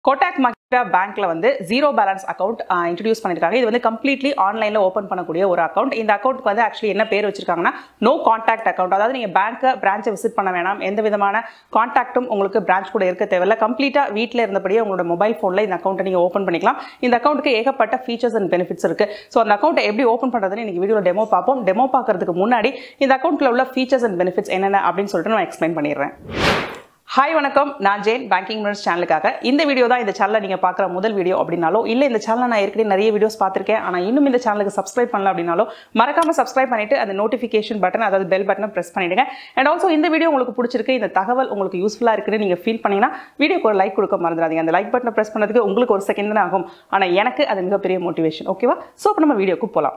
Kotak Mahindra Bankல வந்து zero balance account introduce பண்ணிருக்காங்க. இது வந்து completely ஆன்லைன்ல ஓபன் பண்ணக்கூடிய ஒரு அக்கவுண்ட். இந்த அக்கவுண்ட்க்கு வந்து actually என்ன பேர் வச்சிருக்காங்கன்னா no contact account. அதாவது நீங்க பிரான்ச்சை விசிட் பண்ண வேணாம். எந்த விதமான கான்டாக்டும் உங்களுக்கு பிரான்ச் கூட இருக்க தேவையில்ல. கம்ப்ளீட்டா வீட்ல இருந்தபடியே உங்களோட மொபைல் போன்ல இந்த அக்கவுண்ட்டை நீங்க ஓபன் பண்ணிக்கலாம். இந்த அக்கவுண்ட்க்கு ஏகப்பட்ட ஃபீச்சர்ஸ் அண்ட் பெனிஃபிட்ஸ் இருக்கு. சோ அந்த அக்கவுண்ட்டை எப்படி ஓபன் பண்றதுன்னு இன்னைக்கு வீடியோல டெமோ பார்ப்போம். டெமோ பார்க்கிறதுக்கு முன்னாடி இந்த அக்கவுண்ட்ல உள்ள ஃபீச்சர்ஸ் அண்ட் பெனிஃபிட்ஸ் என்னென்ன அப்படின்னு சொல்லிட்டு நான் எக்ஸ்பிளைன் பண்ணிடுறேன். ஹாய் வணக்கம், நான் ஜெயின் பேங்கிங் மினிட்ஸ் சேனலுக்காக. இந்த வீடியோ தான் இந்த சேனலில் நீங்கள் பார்க்குற முதல் வீடியோ அப்படின்னாலோ இல்லை இந்த சேனலில் நான் ஏற்கனவே நிறைய வீடியோஸ் பார்த்துருக்கேன், ஆனால் இன்னும் இந்த சேனலுக்கு சப்ஸ்கிரைப் பண்ணல அப்படின்னாலோ மறக்காமல் சப்ஸ்கிரைப் பண்ணிட்டு அந்த நோட்டிஃபிகேஷன் பட்டன், அதாவது பெல் பட்டனை ப்ரெஸ் பண்ணிடுங்க. அண்ட் ஆல்சோ இந்த வீடியோ உங்களுக்கு பிடிச்சிருக்கு, இந்த தகவல் உங்களுக்கு யூஸ்ஃபுல்லாக இருக்குன்னு நீங்கள் ஃபீல் பண்ணீங்கன்னா வீடியோக்கு ஒரு லைக் கொடுக்க மறந்துடாதீங்க. அந்த லைக் பட்டனை ப்ரெஸ் பண்ணதுக்கு உங்களுக்கு ஒரு செகண்ட் தான் ஆகும், ஆனால் எனக்கு அது மிகப்பெரிய மோட்டிவேஷன். ஓகேவா? ஸோ இப்போ நம்ம வீடியோக்கு போகலாம்.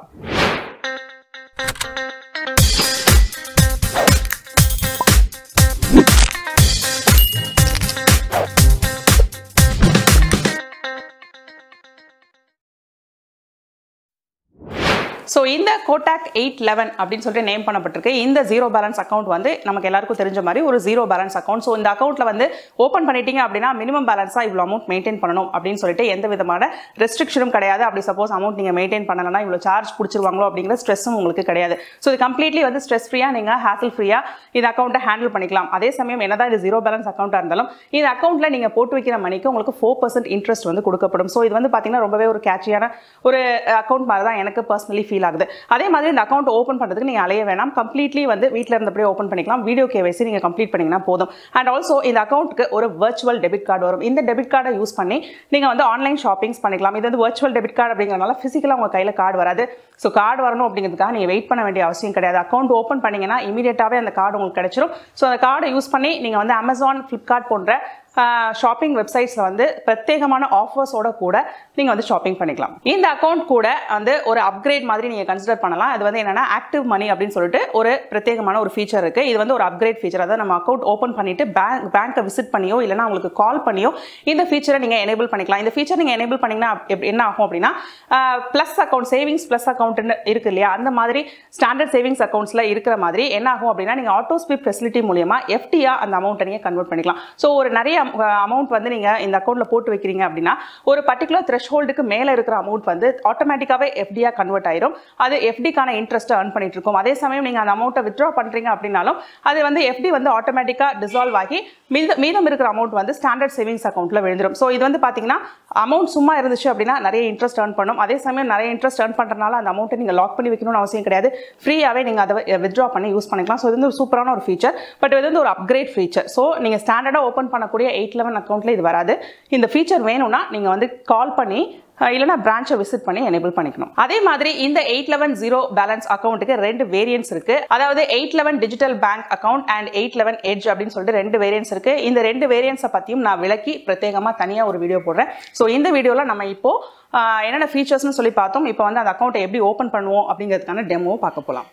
ஸோ இந்த கோட்டாக் 811 அப்படின்னு சொல்லிட்டு நேம் பண்ணப்பட்டிருக்கு. இந்த ஜீரோ பேலன்ஸ் அக்கௌண்ட் வந்து நமக்கு எல்லாருக்கும் தெரிஞ்ச மாதிரி ஒரு ஜீரோ பேலன்ஸ் அக்கௌண்ட். ஸோ இந்த அக்கௌண்ட்ல வந்து ஓப்பன் பண்ணிட்டீங்க அப்படின்னா மினிமம் பேலன்ஸாக இவ்வளோ அமௌண்ட் மெயின்டைன் பண்ணணும் அப்படின்னு சொல்லிட்டு எந்த விதமான ரெஸ்ட்ரிக்ஷனும் கிடையாது. அப்படி சப்போஸ் அமௌண்ட் நீங்கள் மெயின்டைன் பண்ணலன்னா இவ்வளோ சார்ஜ் பிடிச்சிருவாங்களோ அப்படிங்கிற ஸ்ட்ரெஸ்ஸும் உங்களுக்கு கிடையாது. ஸோ இது கம்ப்ளீட்லி வந்து ஸ்ட்ரெஸ் ஃப்ரீயாக நீங்கள் ஹேசல் ஃப்ரீயாக இந்த அக்கௌண்ட்டை ஹேண்டில் பண்ணிக்கலாம். அதே சமயம் என்னதான் இது ஜீரோ பேலன்ஸ் அக்கௌண்ட்டாக இருந்தாலும் இந்த அக்கௌண்ட்ல நீங்கள் போட்டு வைக்கிற மணிக்கு உங்களுக்கு 4% இன்ட்ரெஸ்ட் வந்து கொடுக்கப்படும். ஸோ இது வந்து பார்த்தீங்கன்னா ரொம்பவே ஒரு கேட்சியான ஒரு அக்கௌண்ட் மாதிரி தான் எனக்கு பர்சனலி ஃபீல் ஆகுது. அதே மாதிரி இந்த அக்கௌண்ட் ஓபன் பண்றதுக்கு நீங்க அலைய வேணாம், கம்ப்ளீட்லி வந்து வீட்ல இருந்தபடியே ஓபன் பண்ணிக்கலாம். வீடியோ கேவைசி நீங்க கம்ப்ளீட் பண்ணீங்கன்னா போதும். அண்ட் ஆல்சோ இந்த அக்கௌண்ட்க்கு ஒரு வர்ச்சுவல் டெபிட் கார்டு வரும். இந்த டெபிட் கார்டை யூஸ் பண்ணி நீங்க வந்து ஆன்லைன் ஷாப்பிங்ஸ் பண்ணிக்கலாம். இது வந்து வர்ச்சுவல் டெபிட் கார்டு அப்படிங்கறதுனால பிசிக்கலா உங்க கையில கார்டு வராது. ஸோ கார்டு வரணும் அப்படிங்கிறதுக்காக நீங்க வெயிட் பண்ண வேண்டிய அவசியம் கிடையாது. அக்கௌண்ட் ஓபன் பண்ணீங்கன்னா இமீடியட்டாவே அந்த கார்டு உங்களுக்கு கிடைச்சிடும். ஸோ அந்த கார்டை யூஸ் பண்ணி நீங்க வந்து அமேசான், ஃபிளிப்கார்ட் போன்ற ஷாப்பிங் வெப்சைட்ஸ்ல வந்து பிரத்யேகமான ஆஃபர்ஸோட கூட நீங்க வந்து ஷாப்பிங் பண்ணிக்கலாம். இந்த அக்கௌண்ட் கூட வந்து ஒரு அப்கிரேட் மாதிரி நீங்க கன்சிடர் பண்ணலாம். அது வந்து என்னன்னா ஆக்டிவ் மணி அப்படின்னு சொல்லிட்டு ஒரு பிரத்யேகமான ஒரு ஃபீச்சர் இருக்கு. இது வந்து ஒரு அப்கிரேட் ஃபீச்சர். அதாவது நம்ம அக்கௌண்ட் ஓபன் பண்ணிட்டு பேங்கை விசிட் பண்ணியோ இல்லைன்னா உங்களுக்கு கால் பண்ணியோ இந்த ஃபீச்சரை நீங்க எனேபிள் பண்ணிக்கலாம். இந்த ஃபீச்சர் நீங்க எனேபிள் பண்ணீங்கன்னா என்ன ஆகும் அப்படின்னா plus account, savings plus account இருக்கு இல்லையா, அந்த மாதிரி ஸ்டாண்டர்ட் சேவிங்ஸ் அக்கௌண்ட்ஸ்ல இருக்கிற மாதிரி என்ன ஆகும் அப்படின்னா நீங்க ஆட்டோ ஸ்வீப் ஃபெசிலிட்டி மூலமா எஃப்டியா அந்த அமௌண்ட்டை நீங்க கன்வெர்ட் பண்ணிக்கலாம். ஸோ ஒரு நிறைய அமௌண்ட் வந்து நீங்க இந்த அக்கௌண்ட்ல போட்டு வைக்கிறீங்க அப்படின்னா ஒரு பர்டிகுலர் த்ரெஷ்ஹோல்டுக்கு மேல இருக்கிற அமௌண்ட் வந்து ஆட்டோமேட்டிக்காவே எஃப்டியா கன்வெர்ட் ஆயிரும். அது எஃப்டிக்கான இன்ட்ரெஸ்ட் earn பண்ணிட்டு இருக்கும். அதே சமயம் நீங்க அந்த அமௌண்ட்டை வித்ட்ரா பண்றீங்க அப்படின்னாலும் அது வந்து எஃப்டி வந்து ஆட்டோமேட்டிக்கா டிசால்வ் ஆகி மீதம் இருக்கிற அமௌண்ட் வந்து ஸ்டாண்டர்ட் சேவிங்ஸ் அக்கௌண்ட்ல விழுந்துடும். ஸோ இது வந்து பாத்தீங்கன்னா அமௌண்ட் சும்மா இருந்துச்சு அப்படின்னா நிறைய இன்ட்ரெஸ்ட் earn பண்ணும். அதே சமயம் நிறைய இன்ட்ரெஸ்ட் earn பண்றதுனால அந்த அமௌண்ட்டை நீங்க லாக் பண்ணி வைக்கணும்னு அவசியம் கிடையாது. ஃப்ரீயாவே நீங்க அதை வித்ட்ரா பண்ணி யூஸ் பண்ணிக்கலாம். ஸோ இது வந்து ஒரு சூப்பரான ஒரு ஃபீச்சர். பட் இது வந்து ஒரு அப்கிரேட் ஃபீச்சர். ஸோ நீங்க ஸ்டாண்டர்டா ஓபன் பண்ணக்கூடிய 811 அக்கௌண்ட்ல இது வராது. இந்த ஃபீச்சர் வேணும்னா நீங்க வந்து கால் பண்ணி இல்லைனா பிரான்ச்சை விசிட் பண்ணி எனேபிள் பண்ணிக்கணும். அதே மாதிரி இந்த 811 ஜீரோ பேலன்ஸ் அக்கௌண்ட்டுக்கு ரெண்டு வேரியன்ட்ஸ் இருக்கு. அதாவது 811 digital bank account and 811 edge அப்படின்னு சொல்லிட்டு ரெண்டு வேரியன்ட்ஸ் இருக்கு. இந்த ரெண்டு வேரியன்ட்ஸை பத்தியும் நான் விளக்கி பிரத்யேகமா தனியா ஒரு வீடியோ போடுறேன். ஸோ இந்த வீடியோல நம்ம இப்போ என்னென்ன ஃபீச்சர்ஸ்னு சொல்லி பார்த்தோம். இப்போ வந்து அந்த அக்கௌண்ட்டை எப்படி ஓபன் பண்ணுவோம் அப்படிங்கிறதுக்கான டெமோ பார்க்க போகலாம்.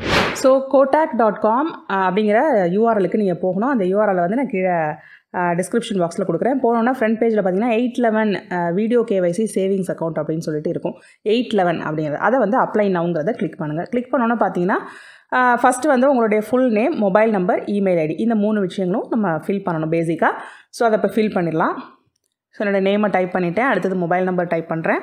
ஸோ kotak.com அப்படிங்கிற யூஆர்எலுக்கு நீங்கள் போகணும். அந்த யூஆர்எல் வந்து நான் கீழே டிஸ்கிரிப்ஷன் பாக்ஸில் கொடுக்குறேன். போனோன்னா ஃப்ரண்ட் பேஜில் பார்த்தீங்கன்னா 811 வீடியோ கேவைசி சேவிங்ஸ் அக்கௌண்ட் அப்படின்னு சொல்லிட்டு இருக்கும். 811 அப்படிங்கிறது அதை வந்து அப்ளை நவுங்கிறத கிளிக் பண்ணுங்கள். கிளிக் பண்ணோன்னா பார்த்தீங்கன்னா ஃபஸ்ட்டு வந்து உங்களுடைய full name, mobile number, email ID, இந்த 3 விஷயங்களும் நம்ம ஃபில் பண்ணணும் பேசிக்காக. ஸோ அதை இப்போ ஃபில் பண்ணிடலாம். ஸோ என்னோடய நேமை டைப் பண்ணிவிட்டேன். அடுத்தது மொபைல் நம்பர் டைப் பண்ணுறேன்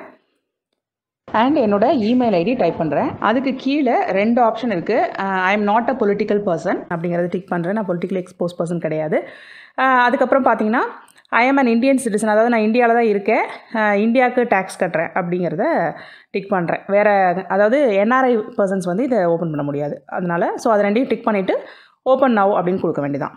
அண்ட் என்னோட இமெயில் ஐடி டைப் பண்ணுறேன். அதுக்கு கீழே 2 ஆப்ஷன் இருக்குது. I am not a political person அப்படிங்கிறத டிக் பண்ணுறேன். நான் பொலிட்டிக்கலி எக்ஸ்போஸ் பர்சன் கிடையாது. அதுக்கப்புறம் பார்த்தீங்கன்னா I am an Indian citizen, அதாவது நான் இந்தியாவில் தான் இருக்கேன், இந்தியாவுக்கு டேக்ஸ் கட்டுறேன் அப்படிங்கிறத டிக் பண்ணுறேன். வேறு அதாவது என்ஆர்ஐ பர்சன்ஸ் வந்து இதை ஓப்பன் பண்ண முடியாது. அதனால் ஸோ அதை ரெண்டையும் டிக் பண்ணிவிட்டு ஓப்பன் நவ் அப்படின்னு கொடுக்க வேண்டியதான்.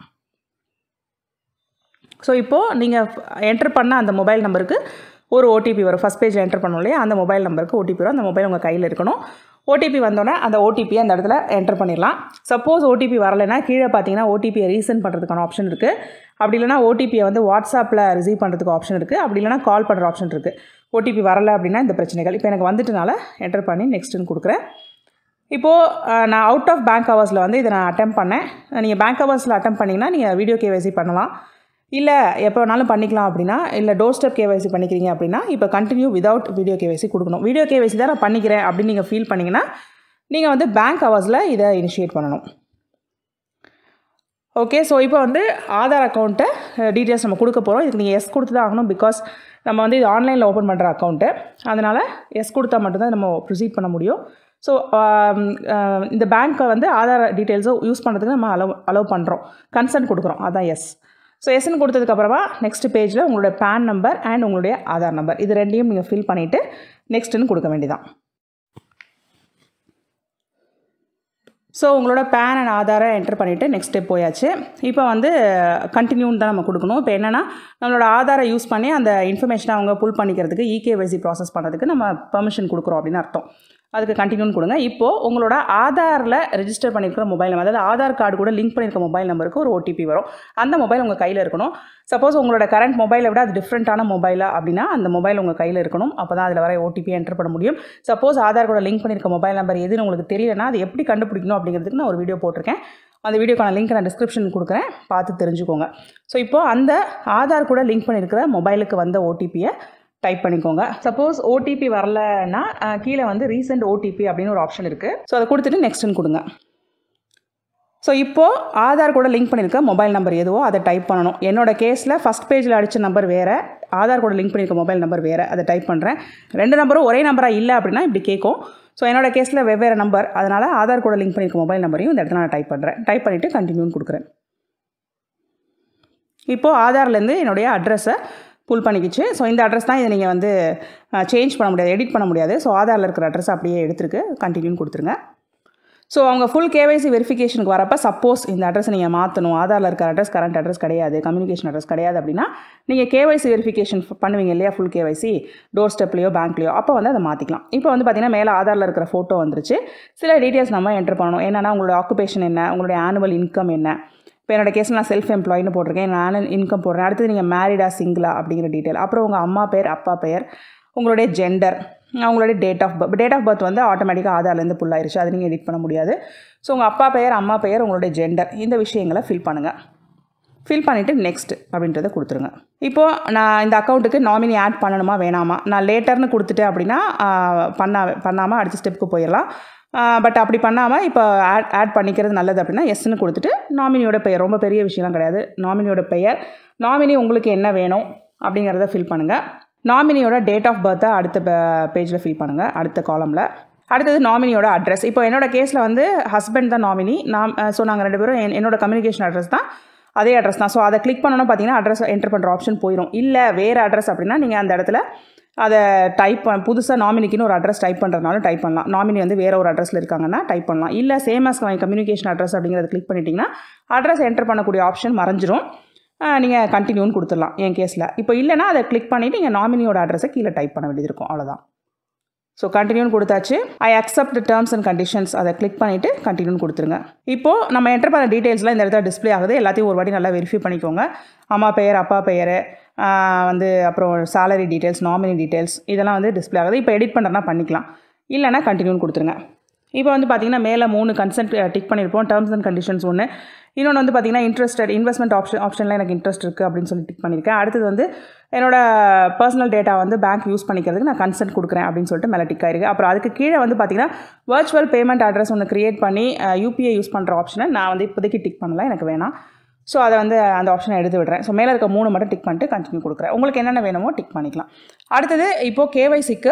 ஸோ இப்போது நீங்கள் என்டர் பண்ண அந்த மொபைல் நம்பருக்கு ஒரு ஓடிபி வரும். ஃபஸ்ட் பேஜில் என்டர் பண்ணோம் இல்லையா, அந்த மொபைல் நம்பருக்கு ஓடிபி வரும். அந்த மொபைல் உங்கள் கையில் இருக்கணும். ஓடிபி வந்தோடனே அந்த ஓடிபியை அந்த இடத்துல என்டர் பண்ணிடலாம். சப்போஸ் ஓடிபி வரலைன்னா கீழே பார்த்தீங்கன்னா ஓடிபியை ரீசெண்ட் பண்ணுறதுக்கான ஆப்ஷன் இருக்குது. அப்படி இல்லைனா ஓடிபியை வந்து வாட்ஸ்அப்பில் ரிசீவ் பண்ணுறதுக்கு ஆப்ஷன் இருக்குது. அப்படி இல்லைனா கால் பண்ணுற ஆப்ஷன் இருக்குது. ஓடிபி வரலை அப்படின்னா இந்த பிரச்சனைகள். இப்போ எனக்கு வந்துட்டனால என்டர் பண்ணி நெக்ஸ்ட்டுன்னு கொடுக்குறேன். இப்போது நான் அவுட் ஆஃப் பேங்க் ஹவர்ஸில் வந்து இதை நான் அட்டெம்ப்ட் பண்ணேன். நீங்கள் பேங்க் ஹவர்ஸில் அட்டெம்ப்ட் பண்ணிங்கன்னா நீங்கள் வீடியோ கேவைசி பண்ணலாம். இல்லை எப்போ வேணாலும் பண்ணிக்கலாம் அப்படின்னா, இல்லை டோர் ஸ்டெப் கேவைசி பண்ணிக்கிறீங்க அப்படின்னா இப்போ கண்டினியூ விதவுட் வீடியோ கேவைசி கொடுக்கணும். வீடியோ கேவைசி தான் நான் பண்ணிக்கிறேன் அப்படின்னு நீங்கள் ஃபீல் பண்ணிங்கன்னா நீங்கள் வந்து பேங்க் ஹவர்ஸில் இதை இனிஷியேட் பண்ணணும். ஓகே, ஸோ இப்போ வந்து ஆதார் அக்கௌண்ட்டை டீட்டெயில்ஸ் நம்ம கொடுக்க போகிறோம். இதுக்கு நீங்கள் எஸ் கொடுத்து தான் ஆகணும். பிகாஸ் நம்ம வந்து இது ஆன்லைனில் ஓப்பன் பண்ணுற அக்கௌண்ட்டு. அதனால் எஸ் கொடுத்தா மட்டும்தான் நம்ம ப்ரொசீட் பண்ண முடியும். ஸோ இந்த பேங்க்கை வந்து ஆதார் டீட்டெயில்ஸை யூஸ் பண்ணுறதுக்கு நம்ம அலோவ் பண்ணுறோம், கன்சென்ட் கொடுக்குறோம், அதான் எஸ். ஸோ எஸ்ன்னு கொடுத்ததுக்கப்புறமா நெக்ஸ்ட் பேஜில் உங்களுடைய பேன் நம்பர் அண்ட் உங்களுடைய ஆதார் நம்பர் இது ரெண்டையும் நீங்கள் ஃபில் பண்ணிவிட்டு நெக்ஸ்ட்டுன்னு கொடுக்க வேண்டியதான். ஸோ உங்களோட பேன் அண்ட் ஆதாரை என்டர் பண்ணிவிட்டு நெக்ஸ்ட் ஸ்டெப் போயாச்சு. இப்போ வந்து கண்டினியூன்னு தான் நம்ம கொடுக்கணும். இப்போ என்னென்னா நம்மளோட ஆதாரை யூஸ் பண்ணி அந்த இன்ஃபர்மேஷனை அவங்க புல் பண்ணிக்கிறதுக்கு இகேஒய்சி ப்ராசஸ் பண்ணுறதுக்கு நம்ம பெர்மிஷன் கொடுக்குறோம் அப்படின்னு அர்த்தம். அதுக்கு கண்டினியூன்னு கொடுங்க. இப்போது உங்களோட ஆதாரில் ரெஜிஸ்டர் பண்ணியிருக்கிற மொபைல் நம்பர், அதாவது ஆதார் கார்டு கூட லிங்க் பண்ணியிருக்க மொபைல் நம்பருக்கு ஒரு ஓடிபி வரும். அந்த மொபைல் உங்கள் கையில் இருக்கணும். சப்போஸ் உங்களோட கரண்ட் மொபைலை விட அது டிஃப்ரெண்ட்டான மொபைலா அப்படின்னா அந்த மொபைல் உங்கள் கையில் இருக்கணும். அப்போ தான் அதில் வர ஓடிபி என்டர் பண்ண முடியும். சப்போஸ் ஆதார் கூட லிங்க் பண்ணியிருக்க மொபைல் நம்பர் எதுன்னு உங்களுக்கு தெரியலனா அது எப்படி கண்டுபிடிக்கணும் அப்படிங்கிறதுக்கு நான் ஒரு வீடியோ போட்டிருக்கேன். அந்த வீடியோக்கான லிங்க் நான் டிஸ்கிரிப்ஷன் கொடுக்குறேன், பார்த்து தெரிஞ்சுக்கோங்க. ஸோ இப்போது அந்த ஆதார் கூட லிங்க் பண்ணியிருக்கிற மொபைலுக்கு வந்த ஓடிபியை டைப் பண்ணிக்கோங்க. சப்போஸ் ஓடிபி வரலன்னா கீழே வந்து ரீசெண்ட் ஓடிபி அப்படின்னு ஒரு ஆப்ஷன் இருக்குது. ஸோ அதை கொடுத்துட்டு நெக்ஸ்ட்டுன்னு கொடுங்க. ஸோ இப்போது ஆதார் கூட லிங்க் பண்ணியிருக்க மொபைல் நம்பர் எதுவோ அதை டைப் பண்ணணும். என்னோட கேஸில் ஃபஸ்ட் பேஜில் அடித்த நம்பர் வேறு, ஆதார் கூட லிங்க் பண்ணியிருக்க மொபைல் நம்பர் வேறு, அதை டைப் பண்ணுறேன். ரெண்டு நம்பரும் ஒரே நம்பராக இல்லை அப்படின்னா இப்படி கேட்கும். ஸோ என்னோட கேஸில் வெவ்வேறு நம்பர், அதனால் ஆதார் கூட லிங்க் பண்ணியிருக்க மொபைல் நம்பரையும் இந்த இடத்துல நான் டைப் பண்ணுறேன். டைப் பண்ணிவிட்டு கண்டினியூன்னு கொடுக்குறேன். இப்போது ஆதார்லேருந்து என்னுடைய அட்ரஸை புல் பண்ணிக்கிச்சு. ஸோ இந்த அட்ரஸ் தான் இதை நீங்கள் வந்து சேஞ்ச் பண்ண முடியாது, எடிட் பண்ண முடியாது. ஸோ ஆதாரில் இருக்கிற அட்ரஸ் அப்படியே எடுத்துருக்கு, கண்டினியூன்னு கொடுத்துருங்க. ஸோ அவங்க ஃபுல் கேஒய்சி வெரிஃபிகேஷனுக்கு வரப்போ சப்போஸ் இந்த அட்ரஸ் நீங்கள் மாற்றணும், ஆதாரில் இருக்கிற அட்ரஸ் கரண்ட் அட்ரஸ் கிடையாது, கம்யூனிகேஷன் அட்ரஸ் கிடையாது அப்படின்னா நீங்கள் கேஒய்சி வெரிஃபிகேஷன் பண்ணுவீங்க இல்லையா, ஃபுல் கேஒய்சி டோர் ஸ்டெப்லையோ பேங்க்லையோ, அப்போ வந்து அதை மாற்றிக்கலாம். இப்போ வந்து பார்த்திங்கன்னா மேலே ஆதாரில் இருக்கிற ஃபோட்டோ வந்துருச்சு. சில டீட்டெயில்ஸ் நம்ம என்டர் பண்ணணும். என்னென்னா உங்களோட ஆக்குபேஷன் என்ன, உங்களுடைய ஆனுவல் இன்கம் என்ன. இப்போ என்னோட கேஸில் நான் செல்ஃப் எம்ப்ளாயின்னு போட்டிருக்கேன், நான் இன்கம் போடுறேன். அடுத்தது நீங்கள் மேரிடா சிங்கிளா அப்படிங்கிற டீட்டெயில், அப்புறம் உங்கள் அம்மா பேர் அப்பா பெயர், உங்களுடைய ஜெண்டர், உங்களுடைய டேட் ஆஃப் பர்த் வந்து ஆட்டோமேட்டிக்காக ஆதார்லேருந்து புல் ஆயிடுச்சு, அது நீங்கள் எடிட் பண்ண முடியாது. ஸோ உங்கள் அப்பா பெயர், அம்மா பெயர், உங்களுடைய ஜெண்டர், இந்த விஷயங்களை ஃபில் பண்ணுங்கள். ஃபில் பண்ணிவிட்டு நெக்ஸ்ட் அப்படின்றத கொடுத்துருங்க. இப்போது நான் இந்த அக்கௌண்ட்டுக்கு நாமினி ஆட் பண்ணணுமா வேணாமா, நான் லேட்டர்னு கொடுத்துட்டேன் அப்படின்னா பண்ணாமல் அடுத்த ஸ்டெப்புக்கு போயிடலாம். பட் அப்படி பண்ணாமல் இப்போ ஆட் பண்ணிக்கிறது நல்லது அப்படின்னா எஸ்ன்னு கொடுத்துட்டு நாமினியோட பெயர், ரொம்ப பெரிய விஷயம்லாம் கிடையாது, நாமினியோட பெயர், நாமினி உங்களுக்கு என்ன வேணும் அப்படிங்கிறத ஃபில் பண்ணுங்கள். நாமினியோட டேட் ஆஃப் பர்த்தை அடுத்த பேஜில் ஃபில் பண்ணுங்கள், அடுத்த காலமில். அடுத்தது நாமினியோட அட்ரஸ். இப்போ என்னோடய கேஸில் வந்து ஹஸ்பண்ட் தான் நாமினி, ஸோ நாங்கள் ரெண்டு பேரும் என்னோட கம்யூனிகேஷன் அட்ரஸ் தான், அதே அட்ரஸ் தான். ஸோ அதை கிளிக் பண்ணணும் பார்த்தீங்கன்னா அட்ரஸ் என்டர் பண்ணுற ஆப்ஷன் போயிடும். இல்லை வேறு அட்ரஸ் அப்படின்னா நீங்கள் அந்த இடத்துல அதை புதுசாக நாமினிக்குன்னு ஒரு அட்ரஸ் டைப் பண்ணுறதுனாலும் டைப் பண்ணலாம். நாமினி வந்து வேறு ஒரு அட்ரஸில் இருக்காங்கன்னா டைப் பண்ணலாம். இல்லை சேம் ஆஸ் கம்யூனிகேஷன் அட்ரஸ் அப்படிங்கிறத கிளிக் பண்ணிட்டீங்கன்னா அட்ரஸ் என்டர் பண்ணக்கூடிய ஆப்ஷன் மறைஞ்சிரும். நீங்கள் கண்டினியூன்னு கொடுத்துடலாம் என் கேஸில். இப்போ இல்லைனா அதை கிளிக் பண்ணிவிட்டு நீங்கள் நாமினியோட அட்ரஸை கீழே டைப் பண்ண வேண்டியது இருக்கும், அவ்வளோதான். ஸோ கண்டினியூன்னு கொடுத்தாச்சு. I accept terms and conditions, அதை கிளிக் பண்ணிவிட்டு கண்டினியூன்னு கொடுத்துருங்க. இப்போது நம்ம என்டர் பண்ண டீட்டெயில்ஸ்லாம் இந்த இடத்துல டிஸ்பிளே ஆகுது. எல்லாத்தையும் ஒரு வாட்டி நல்லா வெரிஃபை பண்ணிக்கோங்க. அம்மா பெயர், அப்பா பெயர், வந்து அப்புறம் சேலரி டீட்டெயில்ஸ், நாமினி டீட்டெயில்ஸ், இதெல்லாம் வந்து டிஸ்பிளே ஆகுது. இப்போ எடிட் பண்ணுறதுனா பண்ணிக்கலாம், இல்லைனா கண்டினியூன்னு கொடுத்துருங்க. இப்போ வந்து பார்த்திங்கன்னா மேலே 3 கன்சென்ட் டிக் பண்ணியிருப்போம். டேர்ம்ஸ் அண்ட் கண்டிஷன்ஸ் ஒன்று, இன்னொன்று வந்து பார்த்திங்கன்னா இன்வெஸ்ட்மெண்ட் ஆப்ஷனில் எனக்கு இன்ட்ரெஸ்ட் இருக்குது அப்படின்னு சொல்லி டிக் பண்ணியிருக்கேன். அடுத்தது வந்து என்னோட பர்சனல் டேட்டா வந்து பேங்க் யூஸ் பண்ணிக்கிறதுக்கு நான் கன்சென்ட் கொடுக்குறேன் அப்படின்னு சொல்லிட்டு மேலே டிக் ஆயிருக்கு. அப்புறம் அதுக்கு கீழே வந்து பார்த்திங்கன்னா வர்ச்சுவல் பேமெண்ட் அட்ரஸ் ஒன்று க்ரியேட் பண்ணி யூபிஐ யூஸ் பண்ணுற ஆப்ஷனை நான் வந்து இப்போதைக்கு டிக் பண்ணல, எனக்கு வேணாம். ஸோ அதை வந்து அந்த ஆப்ஷனை எடுத்து விடுறேன். ஸோ மேலே இருக்க 3 மட்டும் டிக் பண்ணிட்டு கண்டினியூ கொடுக்குறேன். உங்களுக்கு என்னென்ன வேணுமோ டிக் பண்ணிக்கலாம். அடுத்தது இப்போது கேஒய்சிக்கு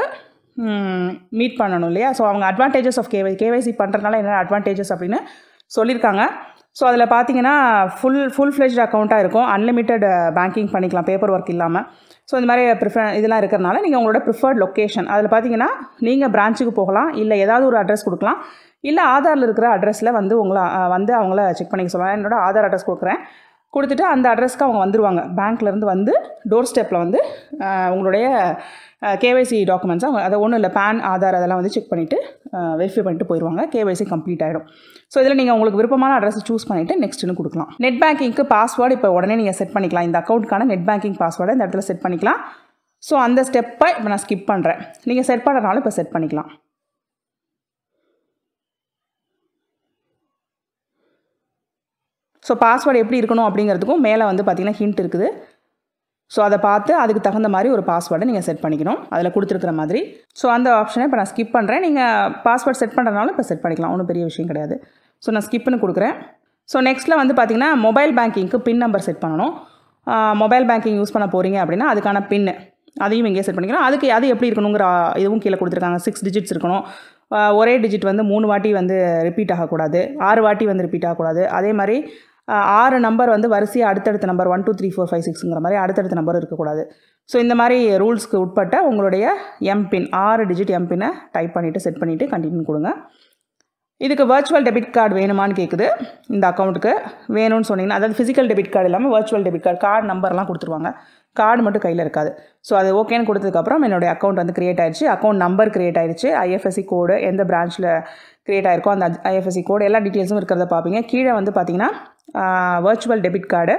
மீட் பண்ணணும் இல்லையா. ஸோ அவங்க அட்வான்டேஜஸ் ஆஃப் கேஒய்சி பண்ணுறதுனால என்னென்ன அட்வான்டேஜஸ் அப்படின்னு சொல்லியிருக்காங்க. ஸோ அதில் பார்த்தீங்கன்னா ஃபுல் ஃப்ளெஜ்ட் அக்கௌண்ட்டாக இருக்கும், அன்லிமிட்டெட் பேங்கிங் பண்ணிக்கலாம் பேப்பர் ஒர்க் இல்லாமல். ஸோ இந்த மாதிரி இதெல்லாம் இருக்கிறனால நீங்கள் உங்களோட ப்ரிஃபர்ட் லொக்கேஷன் அதில் பார்த்தீங்கன்னா நீங்கள் பிரான்ச்சுக்கு போகலாம், இல்லை ஏதாவது ஒரு அட்ரஸ் கொடுக்கலாம், இல்லை ஆதாரில் இருக்கிற அட்ரஸில் வந்து அவங்கள செக் பண்ணிக்க சொல்லலாம். என்னோட ஆதார் அட்ரஸ் கொடுக்குறேன், கொடுத்துட்டு அந்த அட்ரஸ்க்கு அவங்க வந்துடுவாங்க. பேங்க்லேருந்து வந்து டோர் ஸ்டெப்பில் வந்து உங்களுடைய கேஒய்சி டாக்குமெண்ட்ஸ் அதை ஒன்றும் இல்லை, பேன், ஆதார் அதெல்லாம் வந்து செக் பண்ணிவிட்டு வெரிஃபை பண்ணிட்டு போயிடுவாங்க. கேஒய்சி கம்ப்ளீட் ஆகிடும். ஸோ இதில் நீங்கள் உங்களுக்கு விருப்பமான அட்ரஸ் சூஸ் பண்ணிவிட்டு நெக்ஸ்ட்டுன்னு கொடுக்கலாம். நெட் பேங்கிங்க்கு பாஸ்வேர்டு இப்போ உடனே நீங்கள் செட் பண்ணிக்கலாம். இந்த அக்கௌண்ட்டுக்கான நெட் பேங்கிங் பாஸ்வேர்டை இந்த இடத்துல செட் பண்ணிக்கலாம். ஸோ அந்த ஸ்டெப்பை இப்போ நான் ஸ்கிப் பண்ணுறேன். நீங்கள் செட் பண்ணுறதுனால இப்போ செட் பண்ணிக்கலாம். ஸோ பாஸ்வேர்டு எப்படி இருக்கணும் அப்படிங்கிறதுக்கும் மேலே வந்து பார்த்திங்கன்னா ஹிண்ட் இருக்குது. ஸோ அதை பார்த்து அதுக்கு தகுந்த மாதிரி ஒரு பாஸ்வேர்டை நீங்கள் செட் பண்ணிக்கணும், அதில் கொடுத்துருக்குற மாதிரி. ஸோ அந்த ஆப்ஷனை இப்போ நான் ஸ்கிப் பண்ணுறேன். நீங்கள் பாஸ்வேர்ட் செட் பண்ணுறதுனால இப்போ செட் பண்ணிக்கலாம், ஒன்றும் பெரிய விஷயம் கிடையாது. ஸோ நான் ஸ்கிப்னு கொடுக்குறேன். ஸோ நெக்ஸ்ட்டில் வந்து பார்த்திங்கன்னா மொபைல் பேங்கிங்க்கு பின் நம்பர் செட் பண்ணணும். மொபைல் பேங்கிங் யூஸ் பண்ண போகிறீங்க அப்படின்னா அதுக்கான பின்னு அதையும் இங்கே செட் பண்ணிக்கலாம். அது எப்படி இருக்கணுங்கிற இதுவும் கீழே கொடுத்துருக்காங்க. 6 டிஜிட்ஸ் இருக்கணும். ஒரே டிஜிட் வந்து 3 வாட்டி வந்து ரிப்பீட் ஆகக்கூடாது, 6 வாட்டி வந்து ரிப்பீட் ஆகக்கூடாது. அதே மாதிரி 6 நம்பர் வந்து வரிசையாக அடுத்தடுத்த நம்பர் 1 2 3 4 5 6ங்கிற மாதிரி அடுத்தடுத்த நம்பர் இருக்கக்கூடாது. ஸோ இந்த மாதிரி ரூல்ஸ்க்கு உட்பட்ட உங்களுடைய எம்பின் 6 டிஜிட் எம்பினை டைப் பண்ணிவிட்டு செட் பண்ணிவிட்டு கண்டினியூ கொடுங்க. இதுக்கு வர்ச்சுவல் டெபிட் கார்டு வேணுமான்னு கேட்குது. இந்த அக்கௌண்ட்டுக்கு வேணும்னு சொன்னீங்கன்னா, அதாவது ஃபிசிக்கல் டெபிட் கார்டு இல்லாமல் வர்ச்சுவல் டெபிட் கார்டு நம்பர்லாம் கொடுத்துருவாங்க, கார்டு மட்டும் கையில் இருக்காது. ஸோ அது ஓகேன்னு கொடுத்ததுக்கப்புறம் என்னுடைய அக்கௌண்ட் வந்து க்ரியேட் ஆயிடுச்சு. அக்கௌண்ட் நம்பர் க்ரியேட் ஆயிடுச்சு. ஐஎஃப்எஸ்சி கோடு எந்த பிரான்ச்சில் க்ரியேட் ஆயிருக்கோ அந்த ஐஎஃப்எஸ்சி கோடு எல்லா டீட்டெயில்ஸும் இருக்கிறத பார்ப்பீங்க. கீழே வந்து பார்த்தீங்கன்னா வர்ச்சுவல் டெபிட் கார்டு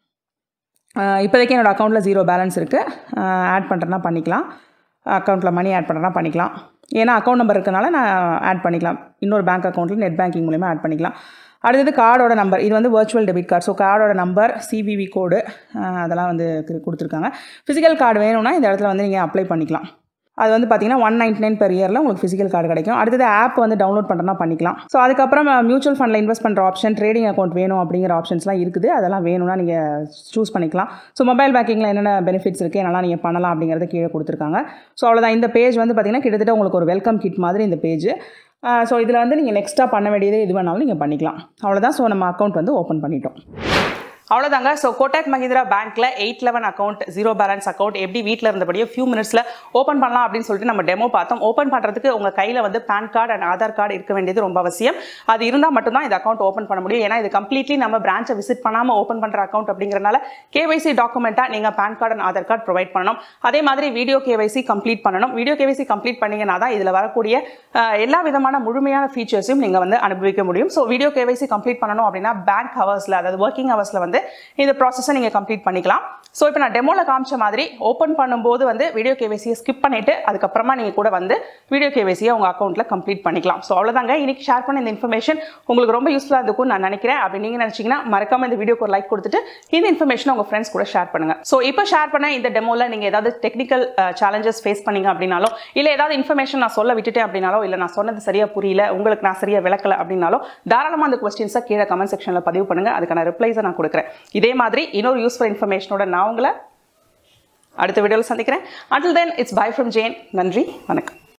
இப்போதைக்கு என்னோடய அக்கௌண்ட்டில் 0 பேலன்ஸ் இருக்குது. ஆட் பண்ணுறேன்னா பண்ணிக்கலாம். அக்கௌண்ட்டில் மணி ஆட் பண்ணுறேன்னா பண்ணிக்கலாம். ஏன்னா அக்கௌண்ட் நம்பர் இருக்கனால நான் ஆட் பண்ணிக்கலாம். இன்னொரு பேங்க் அக்கௌண்ட்டில் நெட் பேங்கிங் மூலமா ஆட் பண்ணிக்கலாம். அடுத்தது கார்டோட நம்பர். இது வந்து வர்ச்சுவல் டெபிட் கார்டு. ஸோ கார்டோட நம்பர், சிவிவி கோடு அதெல்லாம் வந்து கொடுத்துருக்காங்க. ஃபிசிக்கல் கார்டு வேணும்னா இந்த இடத்துல வந்து நீங்கள் அப்ளை பண்ணிக்கலாம். அது வந்து பார்த்தீங்கன்னா 199 per year உங்களுக்கு ஃபிசிக்கல் கார்டு கிடைக்கும். அடுத்தது ஆப் வந்து டவுன்லோட் பண்ணுறனா பண்ணிக்கலாம். ஸோ அதுக்கப்புறம் மியூச்சுவல் ஃபண்டில் இன்வெஸ்ட் பண்ணுற ஆப்ஷன், ட்ரேடிங் அக்கௌண்ட் வேணும் அப்படிங்கிற ஆப்ஷன்ஸ்லாம் இருக்குது. அதெல்லாம் வேணும்னா நீங்கள் சூஸ் பண்ணிக்கலாம். ஸோ மொபைல் பேங்கிங்கில் என்னென்ன பெனிஃபிட்ஸ் இருக்குது, என்னெல்லாம் நீங்கள் பண்ணலாம் அப்படிங்கிறத கீழே கொடுத்துருக்காங்க. ஸோ அவ்வளோதான். இந்த பேஜ் வந்து பார்த்தீங்கன்னா கிட்டத்தட்ட உங்களுக்கு ஒரு வெல்கம் கிட் மாதிரி இந்த பேஜ். ஸோ இதில் வந்து நீங்கள் நெக்ஸ்ட்டாக பண்ண வேண்டியது எது வேணாலும் நீங்கள் பண்ணிக்கலாம். அவ்வளோதான். ஸோ நம்ம அக்கௌண்ட் வந்து ஓப்பன் பண்ணிட்டோம். அவ்வளோதாங்க. ஸோ கோட்டாக் மஹிந்திரா பேங்க்கில் 811 அக்கௌண்ட் 0 பேலன்ஸ் அக்கௌண்ட் எப்படி வீட்டில் இருந்தபடியே ஃபியூ மினிட்ஸில் ஓப்பன் பண்ணலாம் அப்படின்னு சொல்லிட்டு நம்ம டெமோ பார்த்தோம். ஓப்பன் பண்ணுறதுக்கு உங்கள் கையில் வந்து PAN card and Aadhaar card இருக்க வேண்டியது ரொம்ப அவசியம். அது இருந்தால் மட்டும்தான் இந்த அக்கௌண்ட் ஓப்பன் பண்ண முடியும். ஏன்னா இது கம்ப்ளீட்லி நம்ம பிரான்ச்சை விசிட் பண்ணாமல் ஓப்பன் பண்ணுற அக்கௌண்ட் அப்படிங்கிறனால கேவைசி டாக்குமெண்ட்டாக நீங்கள் PAN card and Aadhaar card provide பண்ணணும். அதே மாதிரி வீடியோ கேவைசி கம்ப்ளீட் பண்ணணும். வீடியோ கேவைசி கம்ப்ளீட் பண்ணிங்கன்னா தான் இதில் வரக்கூடிய எல்லா விதமான முழுமையான ஃபீச்சர்ஸையும் நீங்கள் வந்து அனுபவிக்க முடியும். ஸோ வீடியோ கேவைசி கம்ப்ளீட் பண்ணணும் அப்படின்னா பேங்க் ஹவர்ஸில், அதாவது ஒர்க்கிங் ஹவர்ஸில் வந்து இந்த ப்ராசஸை நீங்கள் கம்ப்ளீட் பண்ணிக்கலாம். ஸோ இப்போ நான் டெமோவில் காமிச்ச மாதிரி ஓப்பன் பண்ணும்போது வந்து வீடியோ கேவைசியை ஸ்கிப் பண்ணிவிட்டு அதுக்கப்புறமா நீங்கள் கூட வந்து வீடியோ கேவைசியை உங்கள் அக்கௌண்ட்டில் கம்ப்ளீட் பண்ணிக்கலாம். ஸோ அவ்வளோதாங்க. இன்னைக்கு ஷேர் பண்ண இந்த இன்ஃபர்மேஷன் உங்களுக்கு ரொம்ப யூஸ்ஃபுல்லாக இருக்கும் நான் நினைக்கிறேன். அப்படி நீங்கள் நினச்சிங்கன்னா மறக்காம இந்த வீடியோக்கு ஒரு லைக் கொடுத்துட்டு இந்த இன்ஃபர்மேஷனை உங்கள் ஃப்ரெண்ட்ஸ் கூட ஷேர் பண்ணுங்கள். ஸோ இப்போ ஷேர் பண்ண இந்த டெமோவில் நீங்கள் ஏதாவது டெக்னிக்கல் சேலஞ்சஸ் ஃபேஸ் பண்ணீங்க அப்படின்னாலோ, இல்லை ஏதாவது இன்ஃபர்மேஷன் நான் சொல்ல விட்டுட்டேன் அப்படின்னாலோ, இல்லை நான் சொன்னது சரியாக புரியல, உங்களுக்கு நான் சரியாக விளக்கலை அப்படின்னாலோ தாராளமாக அந்த கொஸ்டின்ஸை கீழே கமெண்ட் செக்ஷனில் பதிவு பண்ணுங்கள். அதுக்கான ரிப்ளைஸை நான் கொடுக்குறேன். இதே மாதிரி இன்னொரு யூஸ்ஃபுல் இன்ஃபர்மேஷனோட நான் உங்களை அடுத்த வீடியோவில் சந்திக்கிறேன். Until then, it's bye from Jane. நன்றி, வணக்கம்.